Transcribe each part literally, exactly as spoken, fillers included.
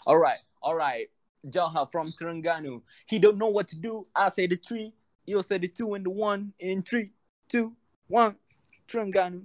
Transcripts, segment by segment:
All right, all right. Jauhar from Terengganu. He don't know what to do. I say the three. You'll say the two and the one. In three, two, one. Terengganu.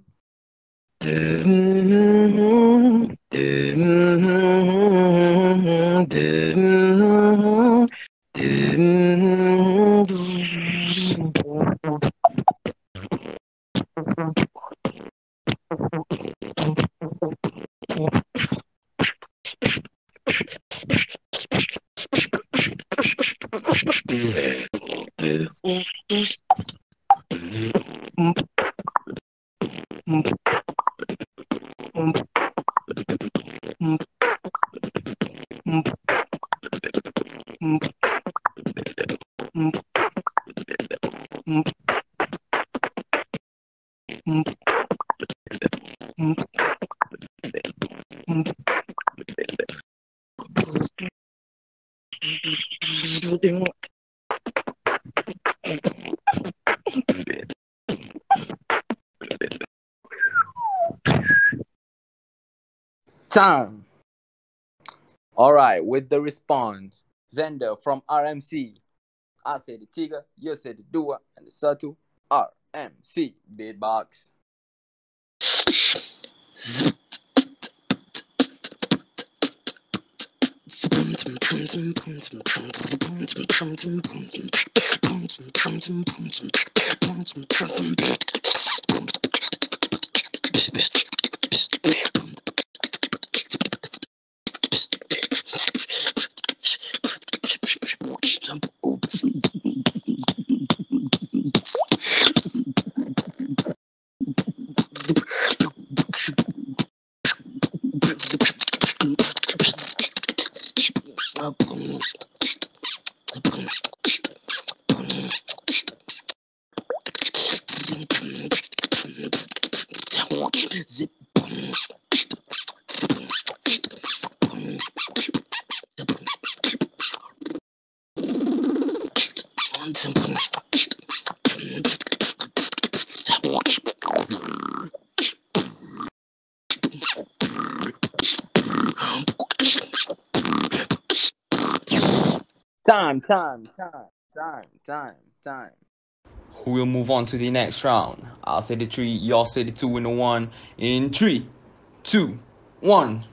Time. All right, with the response, Zender from R M C. I say the tiga, you say the dua, and the satu. R M C Beatbox. Time, time, time, time, time, time. We'll move on to the next round. I'll say the three, y'all say the two and the one. In three, two, one.